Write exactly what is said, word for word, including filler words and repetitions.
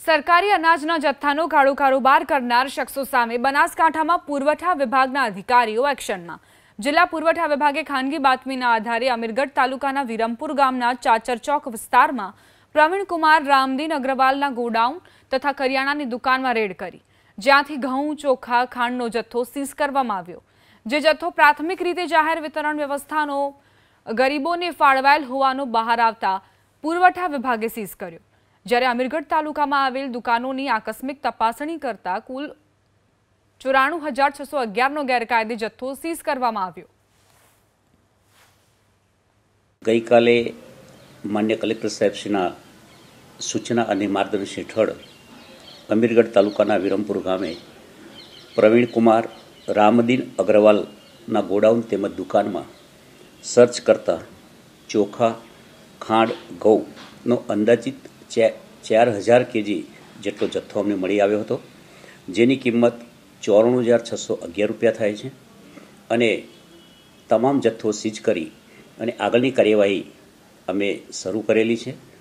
સરકારી અનાજના જથ્થાનો કાળો કારોબાર કરનાર શખ્સો સામે બનાસકાંઠામાં પુરવઠા વિભાગના અધિકારીઓ એક્શનમાં। જિલ્લા પુરવઠા વિભાગે ખાનગી બાતમીના આધારે અમીરગઢ તાલુકાના વિરમપુર ગામના ચાચર ચોક વિસ્તારમાં પ્રવીણકુમાર રામદીન અગ્રવાલના ગોડાઉન તથા કરિયાણાની દુકાનમાં રેડ કરી, જ્યાંથી ઘઉં, ચોખા, ખાંડનો જથ્થો સીઝ કરવામાં આવ્યો। જે જથ્થો પ્રાથમિક રીતે જાહેર વિતરણ વ્યવસ્થાનો ગરીબોને ફાળવાયેલ હોવાનું બહાર આવતા પુરવઠા વિભાગે સીઝ કર્યો। જ્યારે અમીરગઢ તાલુકામાં આવેલ દુકાનોની આકસ્મિક તપાસણી કરતા કુલ ચોરાણું હજાર છસો અગિયારનો ગેરકાયદે જથ્થો સીઝ કરવામાં આવ્યો। ગઈકાલે માન્ય કલેક્ટર સાહેબશ્રીના સૂચના અને માર્ગદર્શન હેઠળ અમીરગઢ તાલુકાના વિરમપુર ગામે પ્રવીણકુમાર રામદીન અગ્રવાલના ગોડાઉન તેમજ દુકાનમાં સર્ચ કરતા ચોખા, ખાંડ, ઘઉંનો અંદાજિત ચાર હજાર કેજી જેટલો જથ્થો અમને મળી આવ્યો હતો, જેની કિંમત ચોરાણું હજાર છસો અગિયાર રૂપિયા થાય છે અને તમામ જથ્થો સીઝ કરી અને આગળની કાર્યવાહી અમે શરૂ કરેલી છે।